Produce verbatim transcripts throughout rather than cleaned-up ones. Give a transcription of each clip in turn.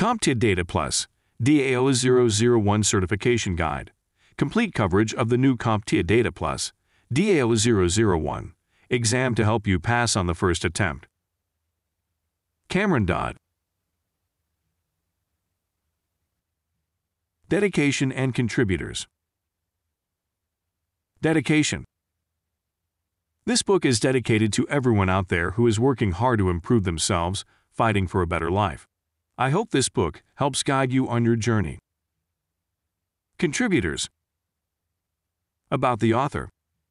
CompTIA Data Plus, D A O zero zero one Certification Guide. Complete coverage of the new CompTIA Data Plus, D A O zero zero one, exam to help you pass on the first attempt. Cameron Dodd. Dedication and contributors. Dedication. This book is dedicated to everyone out there who is working hard to improve themselves, fighting for a better life. I hope this book helps guide you on your journey. Contributors. About the author.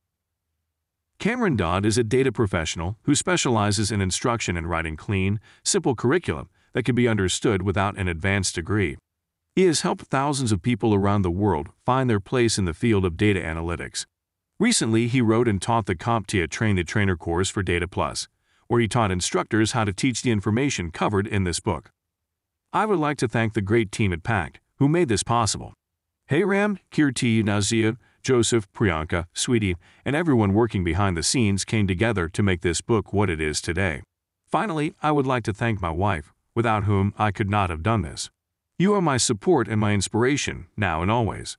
Cameron Dodd is a data professional who specializes in instruction and writing clean, simple curriculum that can be understood without an advanced degree. He has helped thousands of people around the world find their place in the field of data analytics. Recently, he wrote and taught the CompTIA Train the Trainer course for Data Plus, where he taught instructors how to teach the information covered in this book. I would like to thank the great team at PACT who made this possible. Hayram, Kirti, Nazia, Joseph, Priyanka, Sweetie, and everyone working behind the scenes came together to make this book what it is today. Finally, I would like to thank my wife, without whom I could not have done this. You are my support and my inspiration, now and always.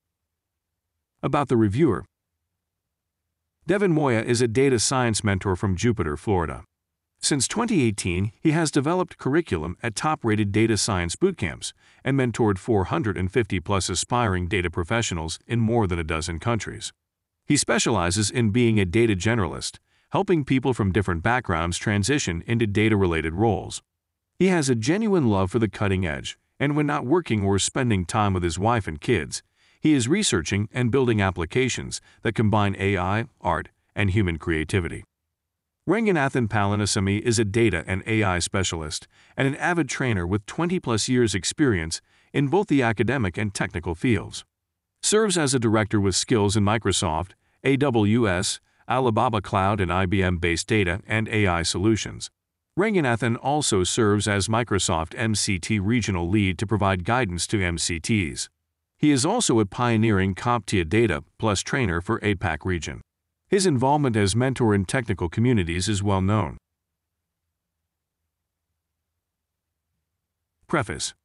About the reviewer. Devin Moya is a data science mentor from Jupiter, Florida. Since twenty eighteen, he has developed curriculum at top-rated data science bootcamps and mentored four hundred fifty plus aspiring data professionals in more than a dozen countries. He specializes in being a data generalist, helping people from different backgrounds transition into data-related roles. He has a genuine love for the cutting edge, and when not working or spending time with his wife and kids, he is researching and building applications that combine A I, art, and human creativity. Ranganathan Palanisamy is a data and A I specialist and an avid trainer with twenty plus years experience in both the academic and technical fields. Serves as a director with skills in Microsoft, A W S, Alibaba Cloud and I B M-based data and A I solutions. Ranganathan also serves as Microsoft M C T regional lead to provide guidance to M C Ts. He is also a pioneering CompTIA Data Plus trainer for A PAC region. His involvement as mentor in technical communities is well known. Preface.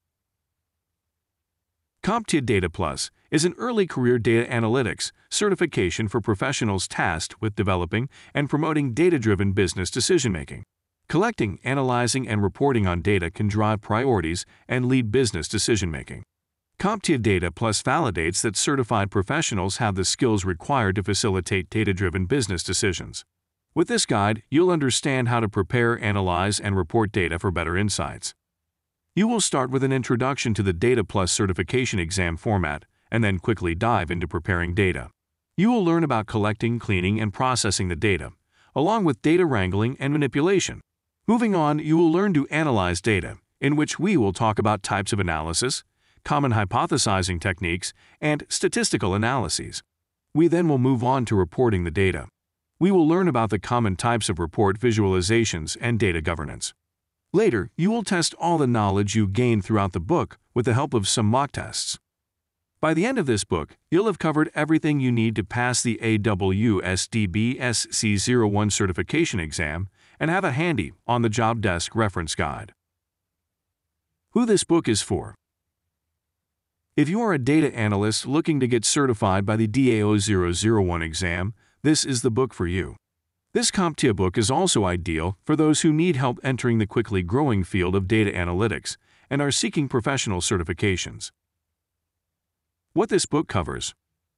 CompTIA Data Plus is an early career data analytics certification for professionals tasked with developing and promoting data-driven business decision-making. Collecting, analyzing, and reporting on data can drive priorities and lead business decision-making. CompTIA Data Plus validates that certified professionals have the skills required to facilitate data-driven business decisions. With this guide, you'll understand how to prepare, analyze, and report data for better insights. You will start with an introduction to the Data Plus certification exam format and then quickly dive into preparing data. You will learn about collecting, cleaning, and processing the data, along with data wrangling and manipulation. Moving on, you will learn to analyze data, in which we will talk about types of analysis, common hypothesizing techniques, and statistical analyses. We then will move on to reporting the data. We will learn about the common types of report visualizations and data governance. Later, you will test all the knowledge you gained throughout the book with the help of some mock tests. By the end of this book, you'll have covered everything you need to pass the A W S D B S C zero one certification exam and have a handy, on-the-job desk reference guide. Who this book is for. If you are a data analyst looking to get certified by the D A O zero zero one exam, this is the book for you. This CompTIA book is also ideal for those who need help entering the quickly growing field of data analytics and are seeking professional certifications. What this book covers.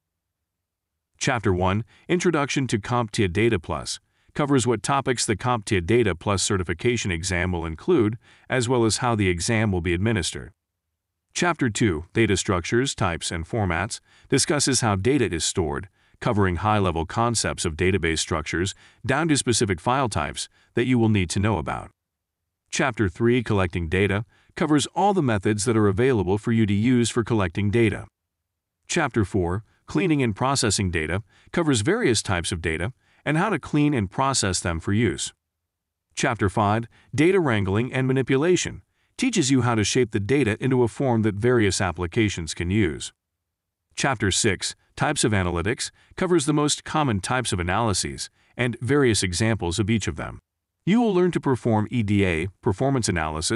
Chapter one, Introduction to CompTIA Data Plus, covers what topics the CompTIA Data Plus certification exam will include, as well as how the exam will be administered. Chapter two, Data Structures, Types, and Formats, discusses how data is stored, covering high-level concepts of database structures down to specific file types that you will need to know about. Chapter three, Collecting Data, covers all the methods that are available for you to use for collecting data. Chapter four, Cleaning and Processing Data, covers various types of data and how to clean and process them for use. Chapter five, Data Wrangling and Manipulation, teaches you how to shape the data into a form that various applications can use. Chapter six, Types of Analytics, covers the most common types of analyses and various examples of each of them. You will learn to perform E D A, performance analysis,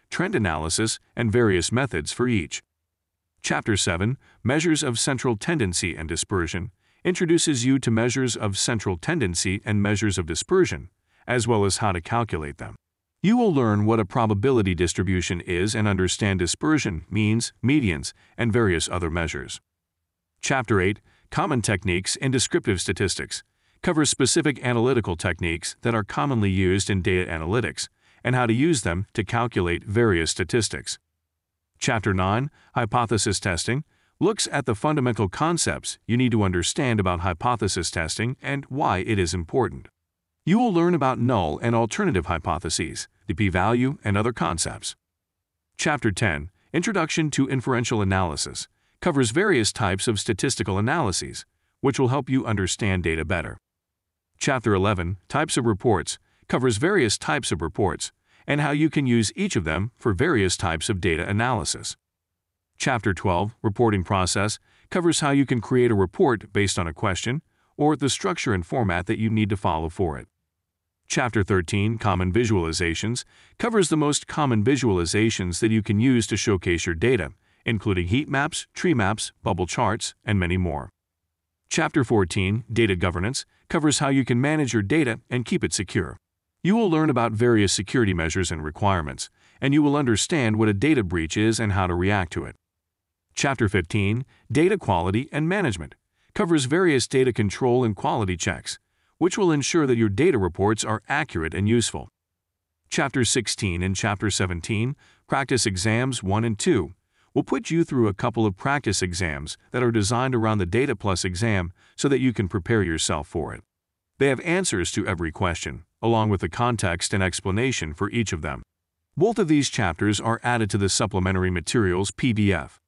trend analysis, and various methods for each. Chapter seven, Measures of Central Tendency and Dispersion, introduces you to measures of central tendency and measures of dispersion, as well as how to calculate them. You will learn what a probability distribution is and understand dispersion, means, medians, and various other measures. Chapter eight, Common Techniques in Descriptive Statistics, covers specific analytical techniques that are commonly used in data analytics and how to use them to calculate various statistics. Chapter nine, Hypothesis Testing, looks at the fundamental concepts you need to understand about hypothesis testing and why it is important. You will learn about null and alternative hypotheses, the p-value, and other concepts. Chapter ten, Introduction to Inferential Analysis, covers various types of statistical analyses, which will help you understand data better. Chapter eleven, Types of Reports, covers various types of reports and how you can use each of them for various types of data analysis. Chapter twelve, Reporting Process, covers how you can create a report based on a question or the structure and format that you need to follow for it. Chapter thirteen, Common Visualizations, covers the most common visualizations that you can use to showcase your data, including heat maps, tree maps, bubble charts, and many more. Chapter fourteen, Data Governance, covers how you can manage your data and keep it secure. You will learn about various security measures and requirements, and you will understand what a data breach is and how to react to it. Chapter fifteen, Data Quality and Management, covers various data control and quality checks, which will ensure that your data reports are accurate and useful. Chapter sixteen and Chapter seventeen, Practice Exams one and two, will put you through a couple of practice exams that are designed around the Data Plus exam so that you can prepare yourself for it. They have answers to every question, along with the context and explanation for each of them. Both of these chapters are added to the Supplementary Materials P D F.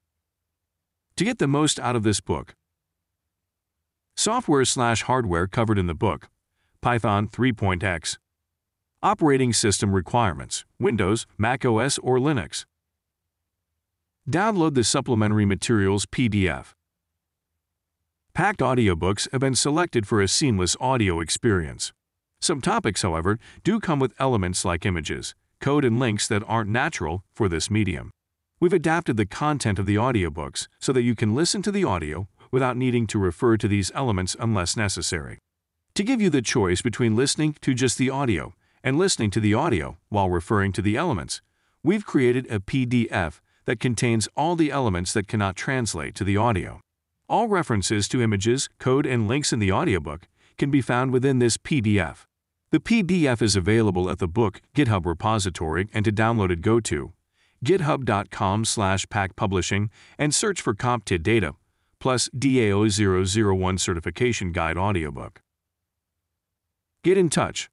To get the most out of this book, software slash hardware covered in the book, Python three point x, operating system requirements, Windows, Mac O S, or Linux. Download the Supplementary Materials P D F. Packed audiobooks have been selected for a seamless audio experience. Some topics, however, do come with elements like images, code, and links that aren't natural for this medium. We've adapted the content of the audiobooks so that you can listen to the audio without needing to refer to these elements unless necessary. To give you the choice between listening to just the audio and listening to the audio while referring to the elements, we've created a P D F that contains all the elements that cannot translate to the audio. All references to images, code, and links in the audiobook can be found within this P D F. The P D F is available at the book GitHub repository, and to download it, go to github dot com slash pack publishing and search for CompTIA Data plus D A O zero zero one Certification Guide audiobook. Get in touch.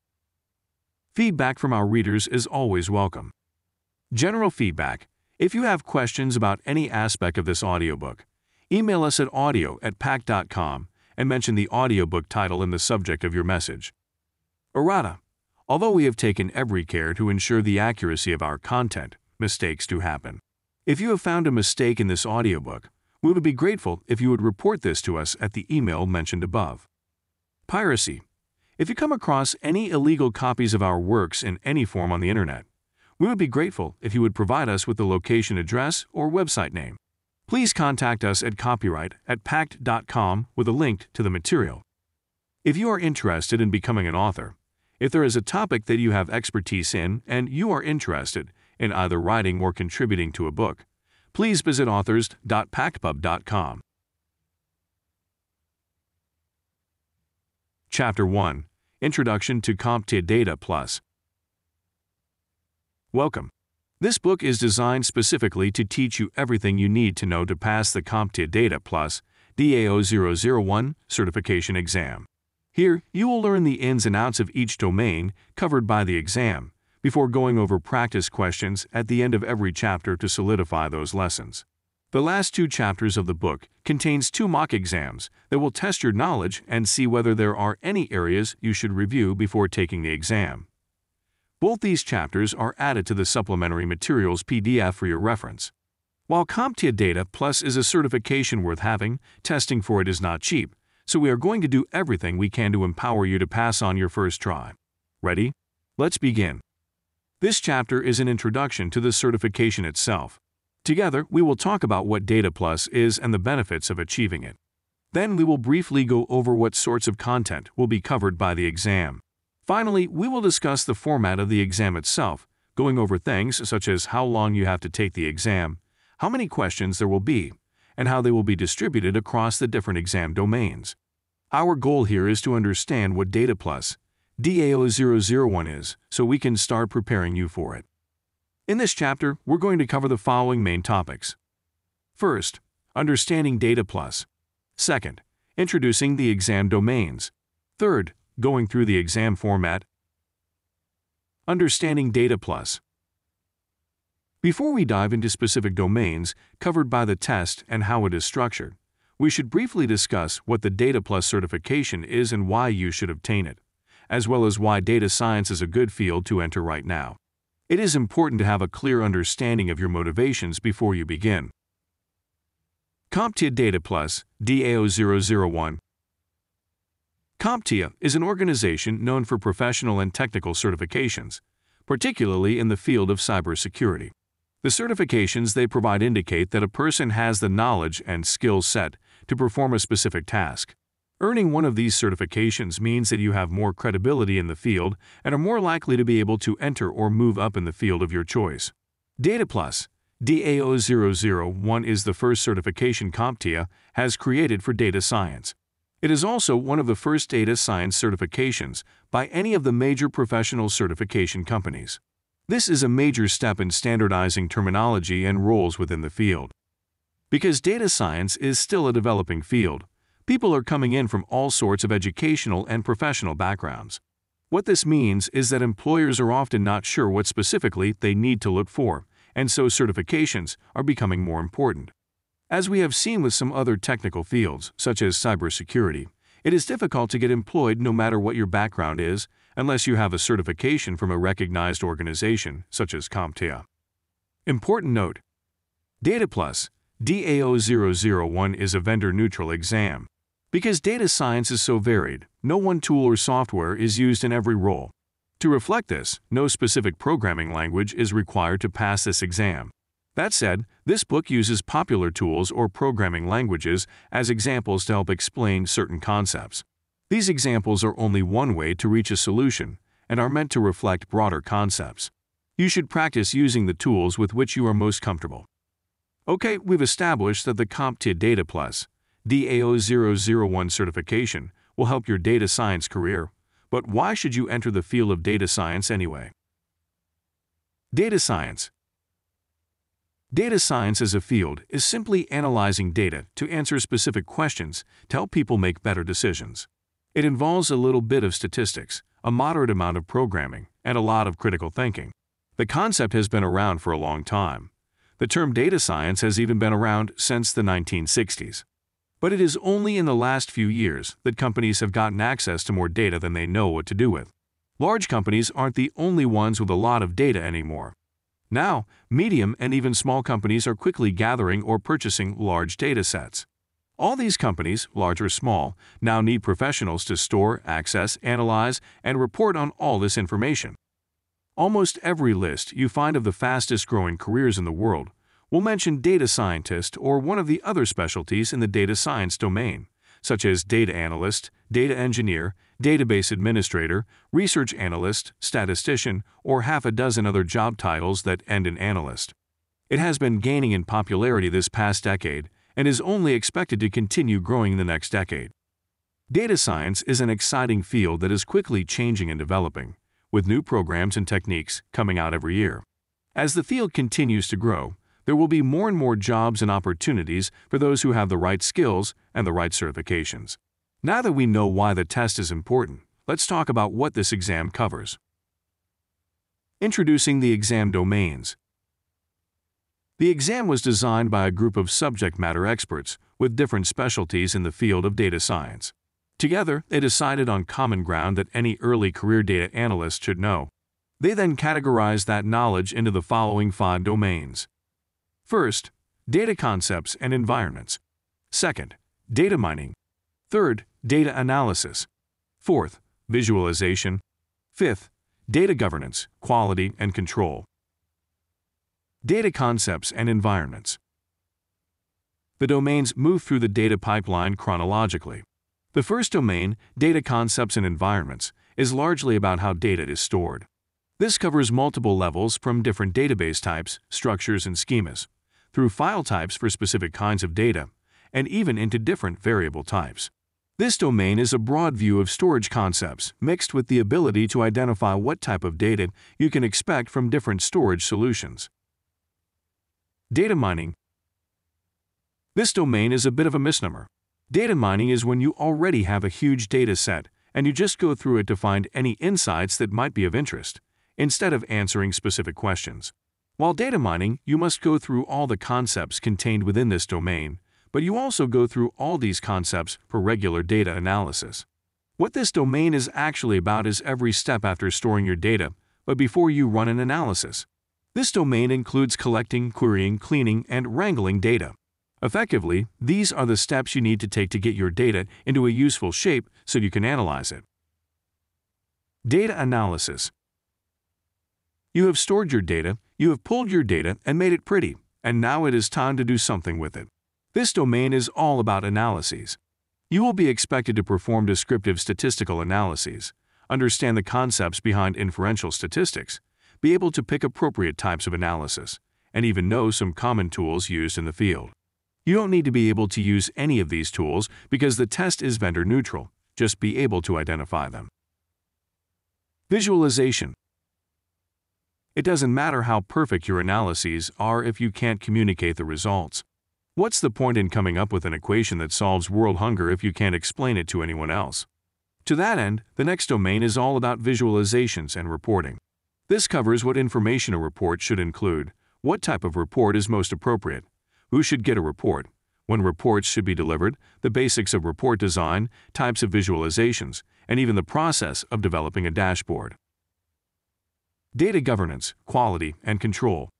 Feedback from our readers is always welcome. General feedback: if you have questions about any aspect of this audiobook, email us at audio at pack dot com and mention the audiobook title in the subject of your message. Errata: although we have taken every care to ensure the accuracy of our content, mistakes do happen. If you have found a mistake in this audiobook, we would be grateful if you would report this to us at the email mentioned above. Piracy: if you come across any illegal copies of our works in any form on the internet, we would be grateful if you would provide us with the location address or website name. Please contact us at copyright at packed dot com with a link to the material. If you are interested in becoming an author, if there is a topic that you have expertise in and you are interested in either writing or contributing to a book, please visit authors dot packpub dot com. Chapter one, Introduction to CompTIA Data Plus. Welcome. This book is designed specifically to teach you everything you need to know to pass the CompTIA Data Plus D A O zero zero one Certification exam. Here, you will learn the ins and outs of each domain covered by the exam before going over practice questions at the end of every chapter to solidify those lessons. The last two chapters of the book contains two mock exams that will test your knowledge and see whether there are any areas you should review before taking the exam. Both these chapters are added to the Supplementary Materials P D F for your reference. While CompTIA Data Plus is a certification worth having, testing for it is not cheap, so we are going to do everything we can to empower you to pass on your first try. Ready? Let's begin. This chapter is an introduction to the certification itself. Together, we will talk about what Data Plus is and the benefits of achieving it. Then we will briefly go over what sorts of content will be covered by the exam. Finally, we will discuss the format of the exam itself, going over things such as how long you have to take the exam, how many questions there will be, and how they will be distributed across the different exam domains. Our goal here is to understand what Data Plus, D A O zero zero one is, so we can start preparing you for it. In this chapter, we're going to cover the following main topics. First, understanding Data Plus. Second, introducing the exam domains. Third, going through the exam format. Understanding Data Plus. Before we dive into specific domains covered by the test and how it is structured, we should briefly discuss what the Data Plus certification is and why you should obtain it, as well as why data science is a good field to enter right now. It is important to have a clear understanding of your motivations before you begin. CompTIA Data Plus, D A O zero zero one. CompTIA is an organization known for professional and technical certifications, particularly in the field of cybersecurity. The certifications they provide indicate that a person has the knowledge and skill set to perform a specific task. Earning one of these certifications means that you have more credibility in the field and are more likely to be able to enter or move up in the field of your choice. Data Plus, D A O zero zero one is the first certification CompTIA has created for data science. It is also one of the first data science certifications by any of the major professional certification companies. This is a major step in standardizing terminology and roles within the field. Because data science is still a developing field, people are coming in from all sorts of educational and professional backgrounds. What this means is that employers are often not sure what specifically they need to look for, and so certifications are becoming more important. As we have seen with some other technical fields, such as cybersecurity, it is difficult to get employed no matter what your background is, unless you have a certification from a recognized organization, such as CompTIA. Important note: Data Plus, D A O zero zero one is a vendor-neutral exam. Because data science is so varied, no one tool or software is used in every role. To reflect this, no specific programming language is required to pass this exam. That said, this book uses popular tools or programming languages as examples to help explain certain concepts. These examples are only one way to reach a solution and are meant to reflect broader concepts. You should practice using the tools with which you are most comfortable. Okay, we've established that the CompTIA Data Plus, D A O zero zero one certification will help your data science career. But why should you enter the field of data science anyway? Data science. Data science as a field is simply analyzing data to answer specific questions to help people make better decisions. It involves a little bit of statistics, a moderate amount of programming, and a lot of critical thinking. The concept has been around for a long time. The term data science has even been around since the nineteen sixties. But it is only in the last few years that companies have gotten access to more data than they know what to do with. Large companies aren't the only ones with a lot of data anymore. Now, medium and even small companies are quickly gathering or purchasing large data sets. All these companies, large or small, now need professionals to store, access, analyze, and report on all this information. Almost every list you find of the fastest-growing careers in the world will mention data scientist or one of the other specialties in the data science domain, such as data analyst, data engineer, database administrator, research analyst, statistician, or half a dozen other job titles that end in analyst. It has been gaining in popularity this past decade and is only expected to continue growing in the next decade. Data science is an exciting field that is quickly changing and developing, with new programs and techniques coming out every year. As the field continues to grow, there will be more and more jobs and opportunities for those who have the right skills and the right certifications. Now that we know why the test is important, let's talk about what this exam covers. Introducing the exam domains. The exam was designed by a group of subject matter experts with different specialties in the field of data science. Together, they decided on common ground that any early career data analyst should know. They then categorized that knowledge into the following five domains. First, data concepts and environments. Second, data mining. Third, data analysis. Fourth, visualization. Fifth, Data governance, quality, and control. Data concepts and environments. The domains move through the data pipeline chronologically. The first domain, data concepts and environments, is largely about how data is stored. This covers multiple levels from different database types, structures, and schemas, through file types for specific kinds of data, and even into different variable types. This domain is a broad view of storage concepts mixed with the ability to identify what type of data you can expect from different storage solutions. Data mining. This domain is a bit of a misnomer. Data mining is when you already have a huge data set and you just go through it to find any insights that might be of interest, instead of answering specific questions. While data mining, you must go through all the concepts contained within this domain, but you also go through all these concepts for regular data analysis. What this domain is actually about is every step after storing your data, but before you run an analysis. This domain includes collecting, querying, cleaning, and wrangling data. Effectively, these are the steps you need to take to get your data into a useful shape so you can analyze it. Data analysis. You have stored your data, you have pulled your data and made it pretty, and now it is time to do something with it. This domain is all about analyses. You will be expected to perform descriptive statistical analyses, understand the concepts behind inferential statistics, be able to pick appropriate types of analysis, and even know some common tools used in the field. You don't need to be able to use any of these tools because the test is vendor neutral. Just be able to identify them. Visualization. It doesn't matter how perfect your analyses are if you can't communicate the results. What's the point in coming up with an equation that solves world hunger if you can't explain it to anyone else? To that end, the next domain is all about visualizations and reporting. This covers what information a report should include, what type of report is most appropriate, who should get a report, when reports should be delivered, the basics of report design, types of visualizations, and even the process of developing a dashboard. Data governance, quality, and control.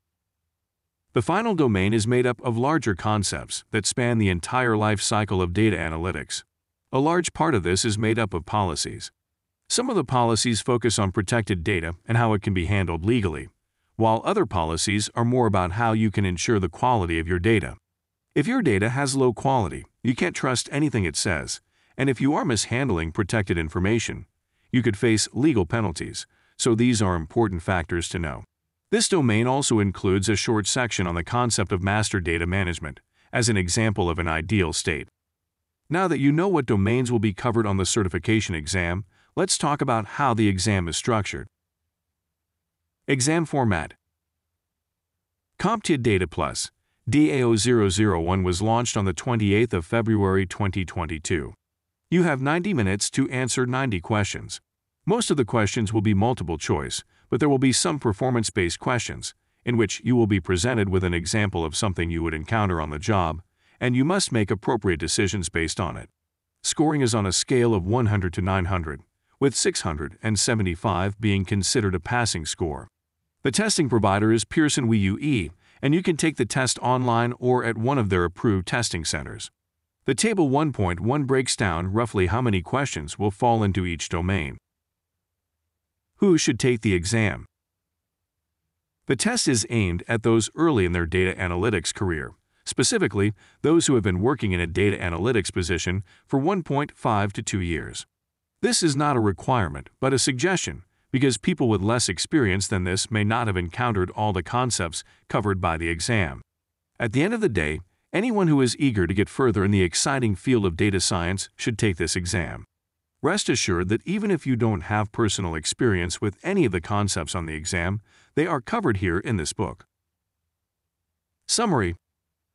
The final domain is made up of larger concepts that span the entire life cycle of data analytics. A large part of this is made up of policies. Some of the policies focus on protected data and how it can be handled legally, while other policies are more about how you can ensure the quality of your data. If your data has low quality, you can't trust anything it says, and if you are mishandling protected information, you could face legal penalties, so these are important factors to know. This domain also includes a short section on the concept of master data management, as an example of an ideal state. Now that you know what domains will be covered on the certification exam, let's talk about how the exam is structured. Exam format. CompTIA Data Plus, D A O zero zero one was launched on the twenty-eighth of February twenty twenty-two. You have ninety minutes to answer ninety questions. Most of the questions will be multiple choice, but there will be some performance-based questions, in which you will be presented with an example of something you would encounter on the job, and you must make appropriate decisions based on it. Scoring is on a scale of one hundred to nine hundred, with six hundred seventy-five being considered a passing score. The testing provider is Pearson W U E, and you can take the test online or at one of their approved testing centers. The Table one point one breaks down roughly how many questions will fall into each domain. Who should take the exam? The test is aimed at those early in their data analytics career, specifically those who have been working in a data analytics position for one point five to two years. This is not a requirement, but a suggestion, because people with less experience than this may not have encountered all the concepts covered by the exam. At the end of the day, anyone who is eager to get further in the exciting field of data science should take this exam. Rest assured that even if you don't have personal experience with any of the concepts on the exam, they are covered here in this book. Summary.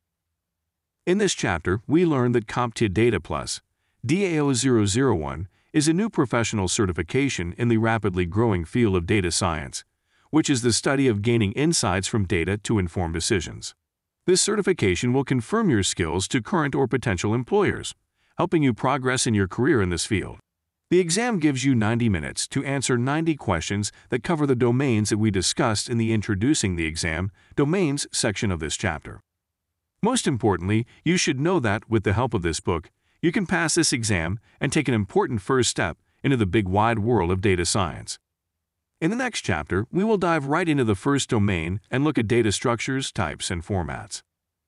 In this chapter, we learned that CompTIA Data Plus, D A O zero zero one, is a new professional certification in the rapidly growing field of data science, which is the study of gaining insights from data to inform decisions. This certification will confirm your skills to current or potential employers, helping you progress in your career in this field. The exam gives you ninety minutes to answer ninety questions that cover the domains that we discussed in the Introducing the Exam Domains section of this chapter. Most importantly, you should know that, with the help of this book, you can pass this exam and take an important first step into the big wide world of data science. In the next chapter, we will dive right into the first domain and look at data structures, types, and formats.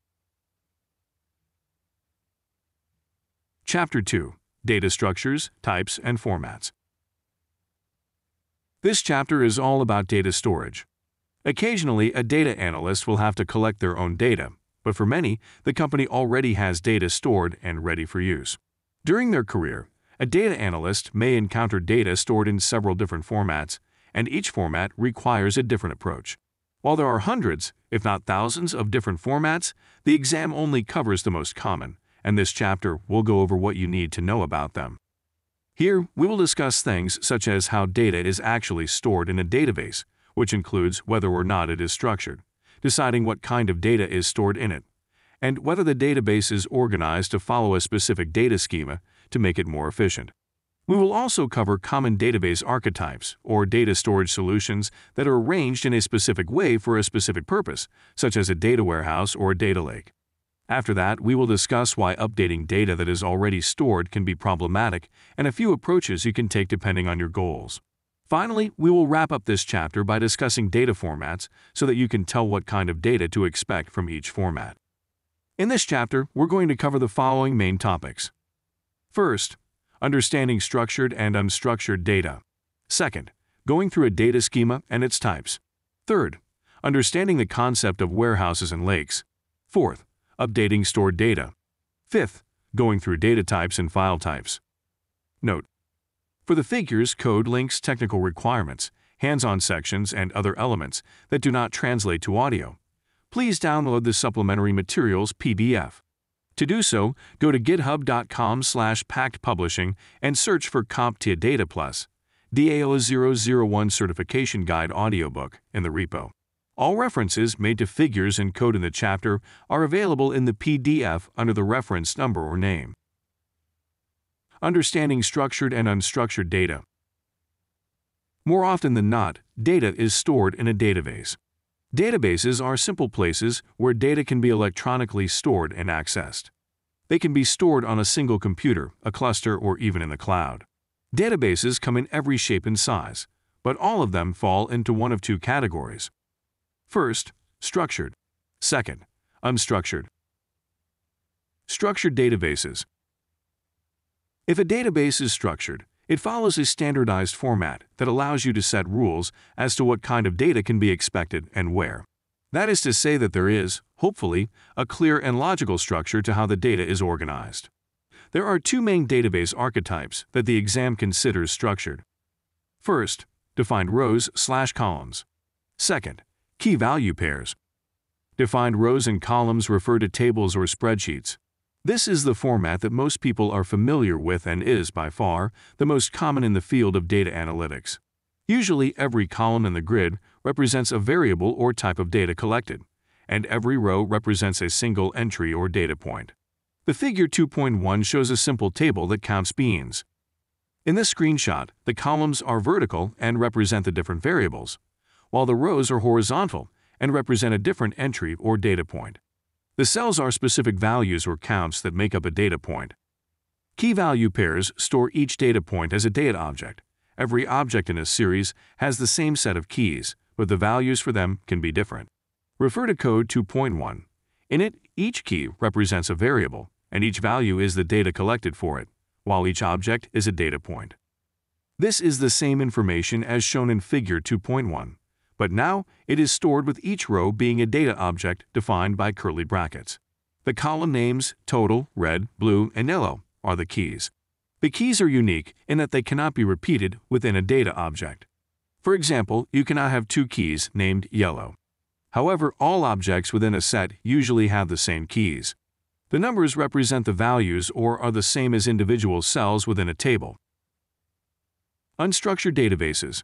Chapter two. Data Structures, Types, and Formats. This chapter is all about data storage. Occasionally, a data analyst will have to collect their own data, but for many, the company already has data stored and ready for use. During their career, a data analyst may encounter data stored in several different formats, and each format requires a different approach. While there are hundreds, if not thousands, of different formats, the exam only covers the most common, and this chapter will go over what you need to know about them. Here, we will discuss things such as how data is actually stored in a database, which includes whether or not it is structured, deciding what kind of data is stored in it, and whether the database is organized to follow a specific data schema to make it more efficient. We will also cover common database archetypes, or data storage solutions that are arranged in a specific way for a specific purpose, such as a data warehouse or a data lake. After that, we will discuss why updating data that is already stored can be problematic and a few approaches you can take depending on your goals. Finally, we will wrap up this chapter by discussing data formats so that you can tell what kind of data to expect from each format. In this chapter, we're going to cover the following main topics. First, understanding structured and unstructured data. Second, going through a data schema and its types. Third, understanding the concept of warehouses and lakes. Fourth, updating stored data. Fifth, going through data types and file types. Note: for the figures, code, links, technical requirements, hands-on sections, and other elements that do not translate to audio, please download the supplementary materials P D F. To do so, go to github dot com slash packed publishing and search for CompTIA Data Plus, D A O zero zero one Certification Guide Audiobook in the repo. All references made to figures and code in the chapter are available in the P D F under the reference number or name. Understanding structured and unstructured data. More often than not, data is stored in a database. Databases are simple places where data can be electronically stored and accessed. They can be stored on a single computer, a cluster, or even in the cloud. Databases come in every shape and size, but all of them fall into one of two categories. First, structured. Second, unstructured. Structured databases. If a database is structured, it follows a standardized format that allows you to set rules as to what kind of data can be expected and where. That is to say that there is, hopefully, a clear and logical structure to how the data is organized. There are two main database archetypes that the exam considers structured. First, defined rows slash columns. Second, key value pairs. Defined rows and columns refer to tables or spreadsheets. This is the format that most people are familiar with and is, by far, the most common in the field of data analytics. Usually, every column in the grid represents a variable or type of data collected, and every row represents a single entry or data point. The figure two point one shows a simple table that counts beans. In this screenshot, the columns are vertical and represent the different variables, while the rows are horizontal and represent a different entry or data point. The cells are specific values or counts that make up a data point. Key value pairs store each data point as a data object. Every object in a series has the same set of keys, but the values for them can be different. Refer to code two point one. In it, each key represents a variable, and each value is the data collected for it, while each object is a data point. This is the same information as shown in figure two point one. But now it is stored with each row being a data object defined by curly brackets. The column names total, red, blue, and yellow are the keys. The keys are unique in that they cannot be repeated within a data object. For example, you cannot have two keys named yellow. However, all objects within a set usually have the same keys. The numbers represent the values or are the same as individual cells within a table. Unstructured databases.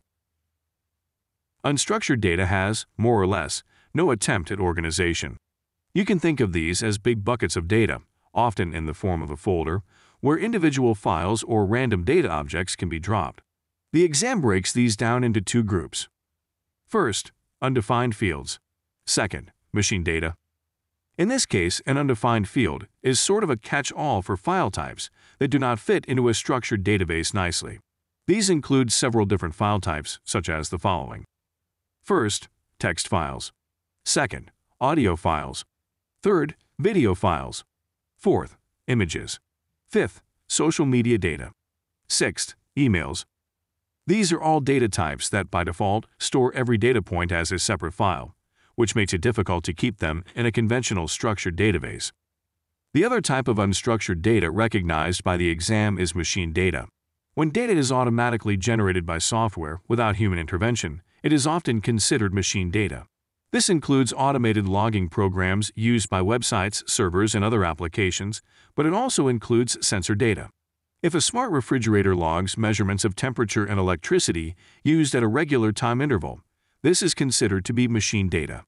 Unstructured data has, more or less, no attempt at organization. You can think of these as big buckets of data, often in the form of a folder, where individual files or random data objects can be dropped. The exam breaks these down into two groups. First, undefined fields. Second, machine data. In this case, an undefined field is sort of a catch-all for file types that do not fit into a structured database nicely. These include several different file types, such as the following. First, text files. Second, audio files. Third, video files. Fourth, images. Fifth, social media data. Sixth, emails. These are all data types that, by default, store every data point as a separate file, which makes it difficult to keep them in a conventional structured database. The other type of unstructured data recognized by the exam is machine data. When data is automatically generated by software without human intervention, it is often considered machine data. This includes automated logging programs used by websites, servers, and other applications, but it also includes sensor data. If a smart refrigerator logs measurements of temperature and electricity used at a regular time interval, this is considered to be machine data.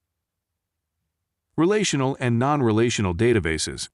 Relational and non-relational databases.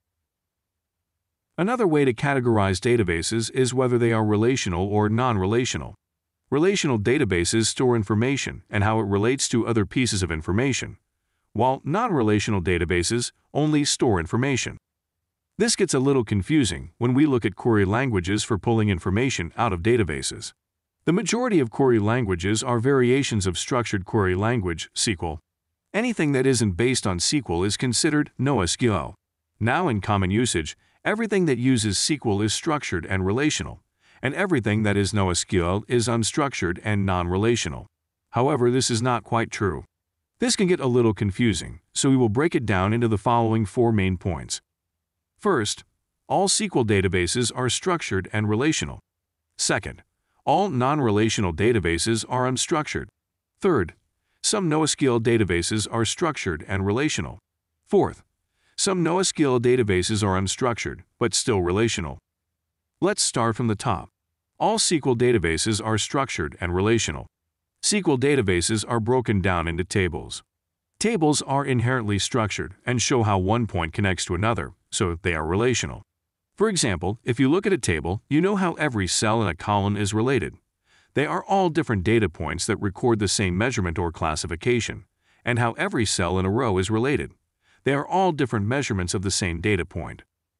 Another way to categorize databases is whether they are relational or non-relational. Relational databases store information and how it relates to other pieces of information, while non-relational databases only store information. This gets a little confusing when we look at query languages for pulling information out of databases. The majority of query languages are variations of structured query language, S Q L. Anything that isn't based on S Q L is considered NoSQL. Now, in common usage, everything that uses S Q L is structured and relational, and everything that is NoSQL is unstructured and non-relational. However, this is not quite true. This can get a little confusing, so we will break it down into the following four main points. First, all S Q L databases are structured and relational. Second, all non-relational databases are unstructured. Third, some NoSQL databases are structured and relational. Fourth, some NoSQL databases are unstructured, but still relational. Let's start from the top. All S Q L databases are structured and relational. S Q L databases are broken down into tables. Tables are inherently structured and show how one point connects to another, so they are relational. For example, if you look at a table, you know how every cell in a column is related. They are all different data points that record the same measurement or classification, and how every cell in a row is related. They are all different measurements of the same data point.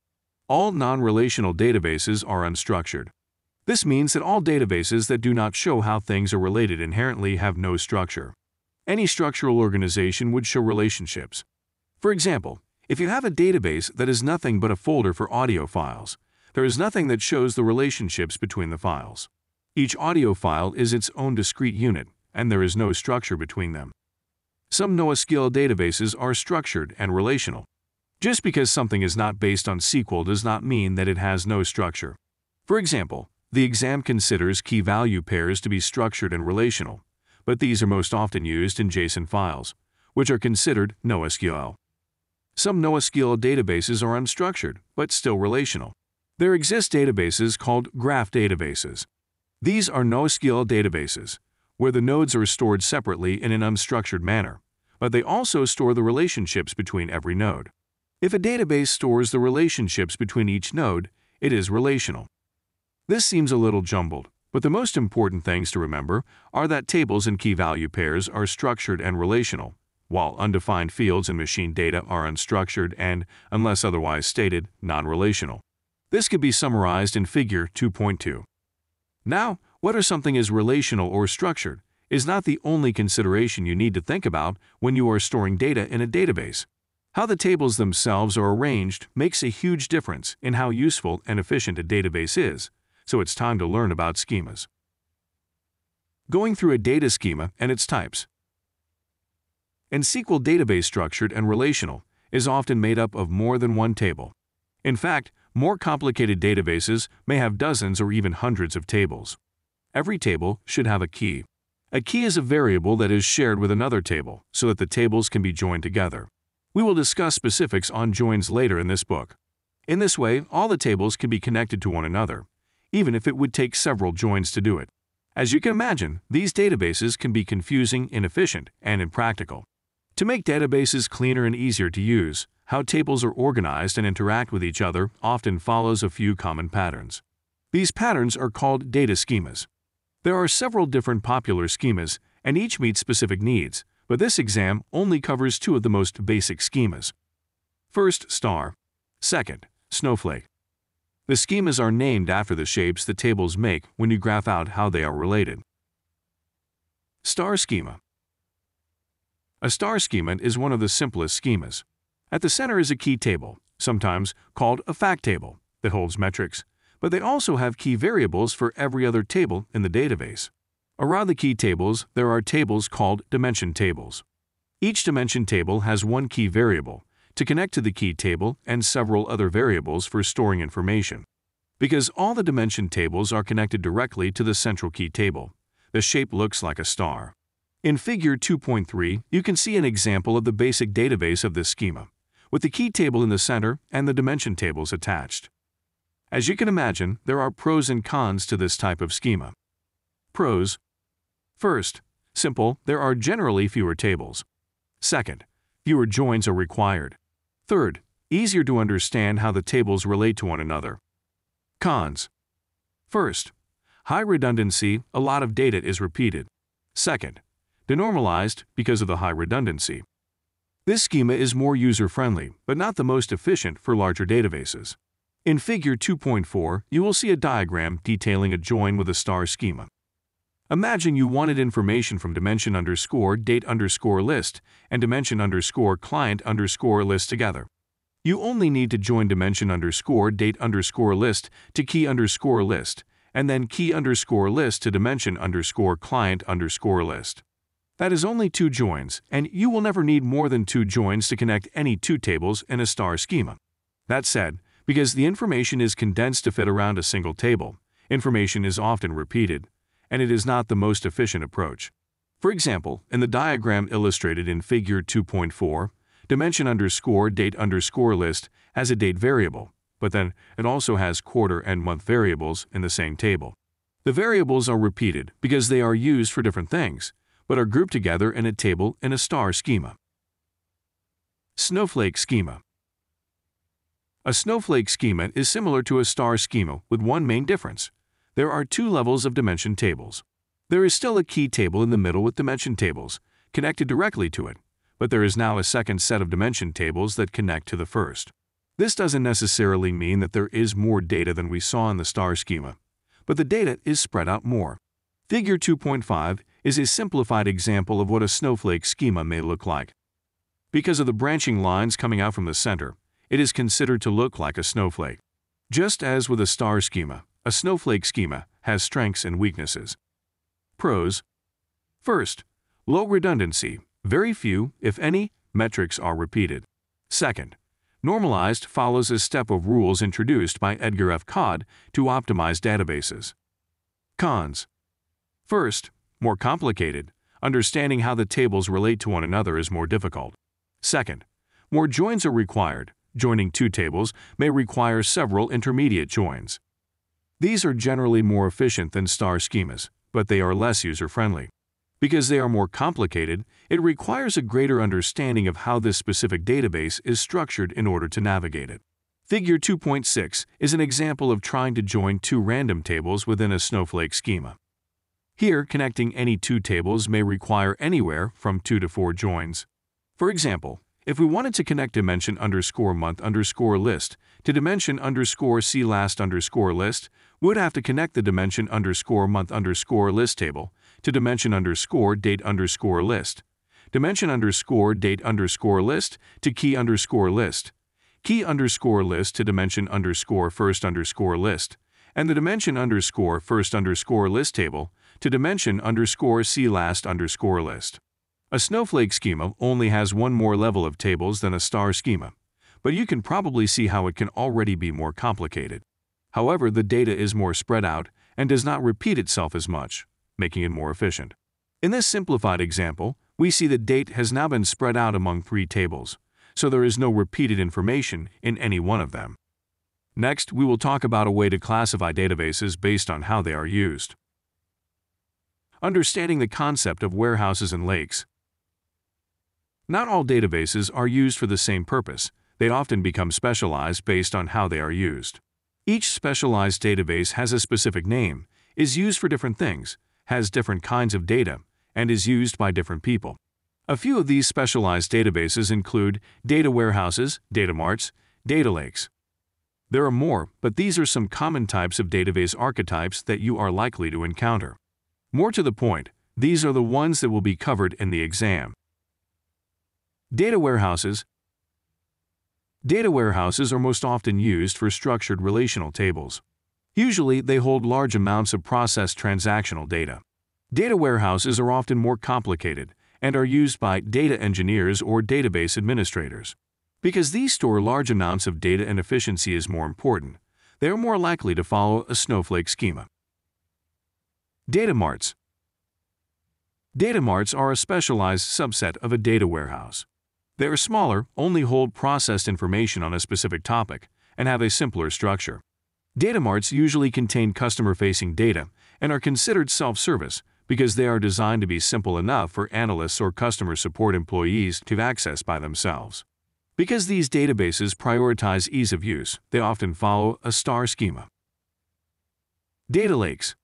All non-relational databases are unstructured. This means that all databases that do not show how things are related inherently have no structure. Any structural organization would show relationships. For example, if you have a database that is nothing but a folder for audio files, there is nothing that shows the relationships between the files. Each audio file is its own discrete unit, and there is no structure between them. Some NoSQL databases are structured and relational. Just because something is not based on S Q L does not mean that it has no structure. For example, the exam considers key-value pairs to be structured and relational, but these are most often used in JSON files, which are considered NoSQL. Some NoSQL databases are unstructured, but still relational. There exist databases called graph databases. These are NoSQL databases, where the nodes are stored separately in an unstructured manner, but they also store the relationships between every node. If a database stores the relationships between each node, it is relational. This seems a little jumbled, but the most important things to remember are that tables and key-value pairs are structured and relational, while undefined fields and machine data are unstructured and, unless otherwise stated, non-relational. This could be summarized in Figure two point two. Now, whether something is relational or structured is not the only consideration you need to think about when you are storing data in a database. How the tables themselves are arranged makes a huge difference in how useful and efficient a database is, so it's time to learn about schemas. Going through a data schema and its types. An S Q L database, structured and relational, is often made up of more than one table. In fact, more complicated databases may have dozens or even hundreds of tables. Every table should have a key. A key is a variable that is shared with another table so that the tables can be joined together. We will discuss specifics on joins later in this book. In this way, all the tables can be connected to one another, even if it would take several joins to do it. As you can imagine, these databases can be confusing, inefficient, and impractical. To make databases cleaner and easier to use, how tables are organized and interact with each other often follows a few common patterns. These patterns are called data schemas. There are several different popular schemas, and each meets specific needs, but this exam only covers two of the most basic schemas. First, star. Second, snowflake. The schemas are named after the shapes that tables make when you graph out how they are related. Star schema. A star schema is one of the simplest schemas. At the center is a key table, sometimes called a fact table, that holds metrics, but they also have key variables for every other table in the database. Around the key tables, there are tables called dimension tables. Each dimension table has one key variable to connect to the key table and several other variables for storing information. Because all the dimension tables are connected directly to the central key table, the shape looks like a star. In Figure two point three, you can see an example of the basic database of this schema, with the key table in the center and the dimension tables attached. As you can imagine, there are pros and cons to this type of schema. Pros. First, simple, there are generally fewer tables. Second, fewer joins are required. Third, easier to understand how the tables relate to one another. Cons. First, high redundancy, a lot of data is repeated. Second, denormalized because of the high redundancy. This schema is more user-friendly, but not the most efficient for larger databases. In Figure two point four, you will see a diagram detailing a join with a star schema. Imagine you wanted information from dimension underscore date underscore list and dimension underscore client underscore list together. You only need to join dimension underscore date underscore list to key underscore list, and then key underscore list to dimension underscore client underscore list. That is only two joins, and you will never need more than two joins to connect any two tables in a star schema. That said, because the information is condensed to fit around a single table, information is often repeated, and it is not the most efficient approach. For example, in the diagram illustrated in Figure two point four, dimension underscore date underscore list has a date variable, but then it also has quarter and month variables in the same table. The variables are repeated because they are used for different things, but are grouped together in a table in a star schema. Snowflake schema. A snowflake schema is similar to a star schema with one main difference. There are two levels of dimension tables. There is still a key table in the middle with dimension tables, connected directly to it, but there is now a second set of dimension tables that connect to the first. This doesn't necessarily mean that there is more data than we saw in the star schema, but the data is spread out more. Figure two point five is a simplified example of what a snowflake schema may look like. Because of the branching lines coming out from the center, it is considered to look like a snowflake. Just as with a star schema, a snowflake schema has strengths and weaknesses. Pros. First, low redundancy. Very few, if any, metrics are repeated. Second, normalized follows a step of rules introduced by Edgar F. Codd to optimize databases. Cons. First, more complicated. Understanding how the tables relate to one another is more difficult. Second, more joins are required. Joining two tables may require several intermediate joins. These are generally more efficient than star schemas, but they are less user-friendly. Because they are more complicated, it requires a greater understanding of how this specific database is structured in order to navigate it. Figure two point six is an example of trying to join two random tables within a snowflake schema. Here, connecting any two tables may require anywhere from two to four joins. For example, if we wanted to connect dimension underscore month underscore list to dimension underscore see last underscore list, we would have to connect the dimension underscore month underscore list table to dimension underscore date underscore list, dimension underscore date underscore list to key underscore list, key underscore list to dimension underscore first underscore list, and the dimension underscore first underscore list table to dimension underscore see last underscore list. A snowflake schema only has one more level of tables than a star schema, but you can probably see how it can already be more complicated. However, the data is more spread out and does not repeat itself as much, making it more efficient. In this simplified example, we see that date has now been spread out among three tables, so there is no repeated information in any one of them. Next, we will talk about a way to classify databases based on how they are used. Understanding the concept of warehouses and lakes. Not all databases are used for the same purpose. They often become specialized based on how they are used. Each specialized database has a specific name, is used for different things, has different kinds of data, and is used by different people. A few of these specialized databases include data warehouses, data marts, data lakes. There are more, but these are some common types of database archetypes that you are likely to encounter. More to the point, these are the ones that will be covered in the exam. Data warehouses. Data warehouses are most often used for structured relational tables. Usually, they hold large amounts of processed transactional data. Data warehouses are often more complicated and are used by data engineers or database administrators. Because these store large amounts of data and efficiency is more important, they are more likely to follow a Snowflake schema. Data marts. Data marts are a specialized subset of a data warehouse. They are smaller, only hold processed information on a specific topic, and have a simpler structure. Data marts usually contain customer-facing data and are considered self-service because they are designed to be simple enough for analysts or customer support employees to access by themselves. Because these databases prioritize ease of use, they often follow a star schema. Data lakes.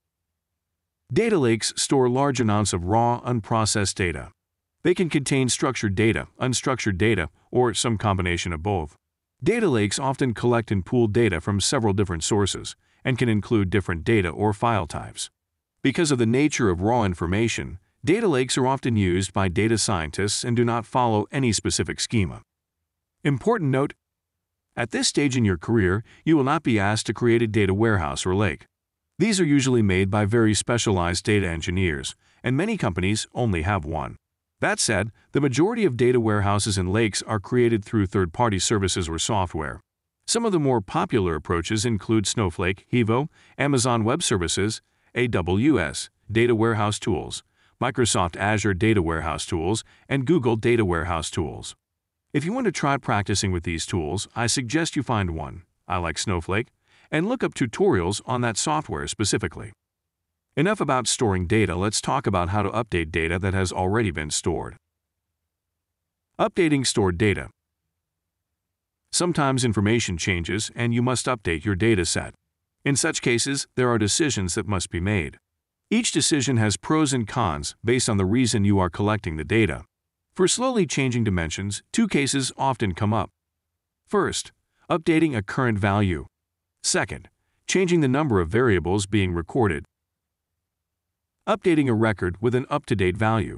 Data lakes store large amounts of raw, unprocessed data. They can contain structured data, unstructured data, or some combination of both. Data lakes often collect and pool data from several different sources and can include different data or file types. Because of the nature of raw information, data lakes are often used by data scientists and do not follow any specific schema. Important note: at this stage in your career, you will not be asked to create a data warehouse or lake. These are usually made by very specialized data engineers, and many companies only have one. That said, the majority of data warehouses and lakes are created through third-party services or software. Some of the more popular approaches include Snowflake, Hevo, Amazon Web Services, A W S, Data Warehouse Tools, Microsoft Azure Data Warehouse Tools, and Google Data Warehouse Tools. If you want to try practicing with these tools, I suggest you find one, I like Snowflake, and look up tutorials on that software specifically. Enough about storing data, let's talk about how to update data that has already been stored. Updating stored data. Sometimes information changes and you must update your data set. In such cases, there are decisions that must be made. Each decision has pros and cons based on the reason you are collecting the data. For slowly changing dimensions, two cases often come up. First, updating a current value. Second, changing the number of variables being recorded. Updating a record with an up-to-date value.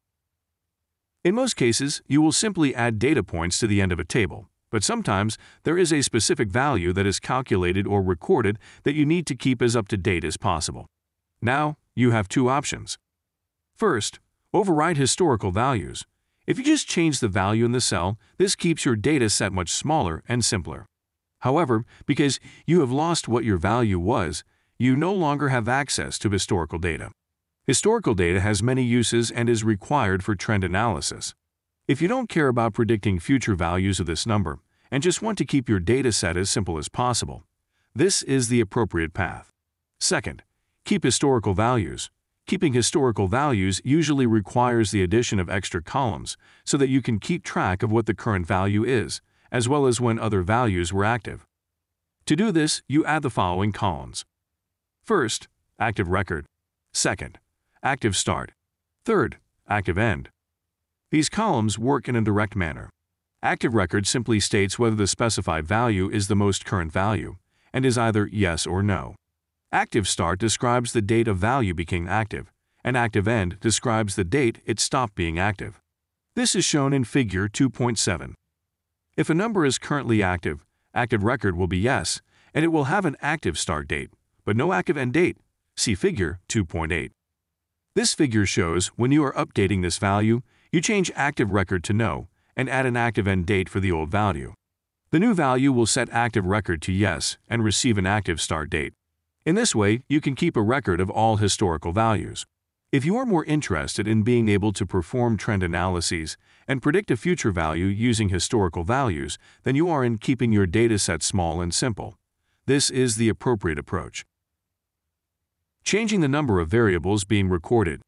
In most cases, you will simply add data points to the end of a table, but sometimes there is a specific value that is calculated or recorded that you need to keep as up-to-date as possible. Now, you have two options. First, override historical values. If you just change the value in the cell, this keeps your data set much smaller and simpler. However, because you have lost what your value was, you no longer have access to historical data. Historical data has many uses and is required for trend analysis. If you don't care about predicting future values of this number and just want to keep your data set as simple as possible, this is the appropriate path. Second, keep historical values. Keeping historical values usually requires the addition of extra columns so that you can keep track of what the current value is, as well as when other values were active. To do this, you add the following columns. First, active record. Second, active start. Third, active end. These columns work in a direct manner. Active record simply states whether the specified value is the most current value and is either yes or no. Active start describes the date a value became active, and active end describes the date it stopped being active. This is shown in Figure two point seven. If a number is currently active, active record will be yes, and it will have an active start date, but no active end date. See Figure two point eight. This figure shows when you are updating this value, you change active record to no and add an active end date for the old value. The new value will set active record to yes and receive an active start date. In this way, you can keep a record of all historical values. If you are more interested in being able to perform trend analyses and predict a future value using historical values, then you are in keeping your dataset small and simple. This is the appropriate approach. Changing the number of variables being recorded.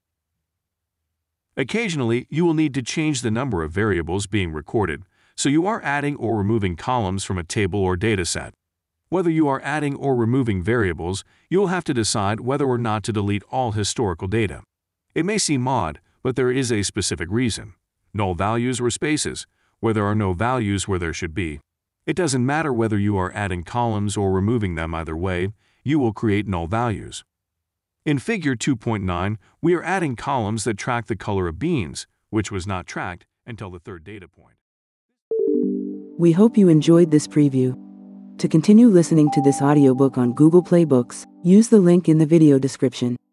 Occasionally, you will need to change the number of variables being recorded, so you are adding or removing columns from a table or dataset. Whether you are adding or removing variables, you will have to decide whether or not to delete all historical data. It may seem odd, but there is a specific reason. Null values or spaces, where there are no values where there should be. It doesn't matter whether you are adding columns or removing them, either way, you will create null values. In Figure two point nine, we are adding columns that track the color of beans, which was not tracked until the third data point. We hope you enjoyed this preview. To continue listening to this audiobook on Google Play Books, use the link in the video description.